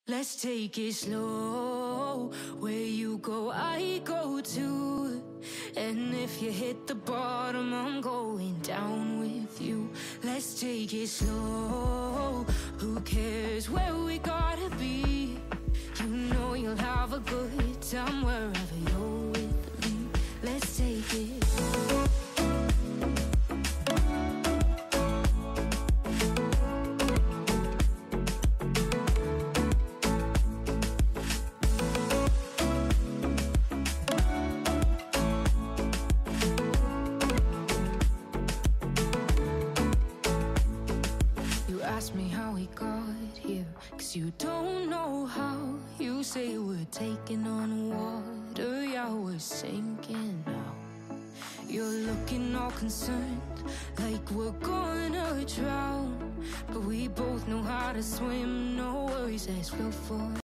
Let's take it slow. Where you go, I go too. And if you hit the bottom, I'm going down with you. Let's take it slow. Who cares where we gotta be? You know you'll have a good time wherever you're with me. Let's take it slow. Ask me how we got here, 'cause you don't know how. You say we're taking on water, yeah, we're sinking now. You're looking all concerned, like we're gonna drown. But we both know how to swim, no worries, let's flow for